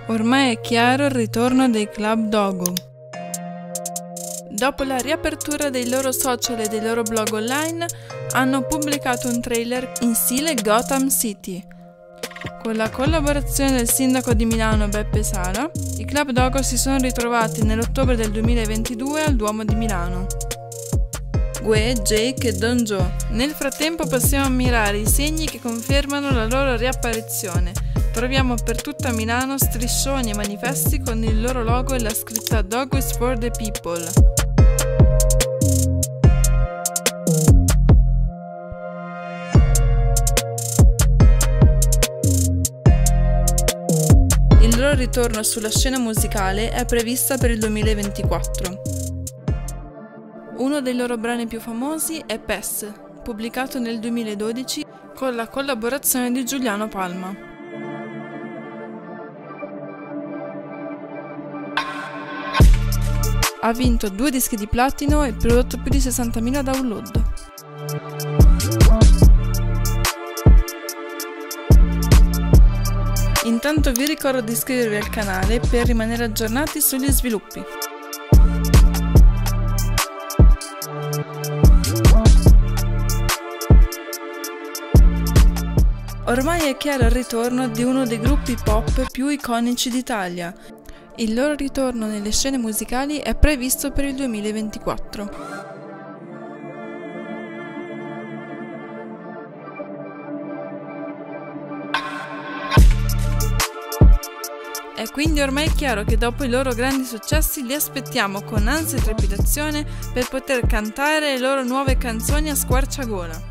Ormai è chiaro il ritorno dei Club Dogo. Dopo la riapertura dei loro social e dei loro blog online, hanno pubblicato un trailer in stile Gotham City. Con la collaborazione del sindaco di Milano Beppe Sala, i Club Dogo si sono ritrovati nell'ottobre del 2022 al Duomo di Milano. Gue, Jake e Don Joe. Nel frattempo possiamo ammirare i segni che confermano la loro riapparizione. Troviamo per tutta Milano striscioni e manifesti con il loro logo e la scritta Dog is for the people. Il loro ritorno sulla scena musicale è prevista per il 2024. Uno dei loro brani più famosi è PES, pubblicato nel 2012 con la collaborazione di Giuliano Palma. Ha vinto 2 dischi di platino e prodotto più di 60.000 download. Intanto vi ricordo di iscrivervi al canale per rimanere aggiornati sugli sviluppi. Ormai è chiaro il ritorno di uno dei gruppi pop più iconici d'Italia. Il loro ritorno nelle scene musicali è previsto per il 2024. È quindi ormai chiaro che dopo i loro grandi successi li aspettiamo con ansia e trepidazione per poter cantare le loro nuove canzoni a squarciagola.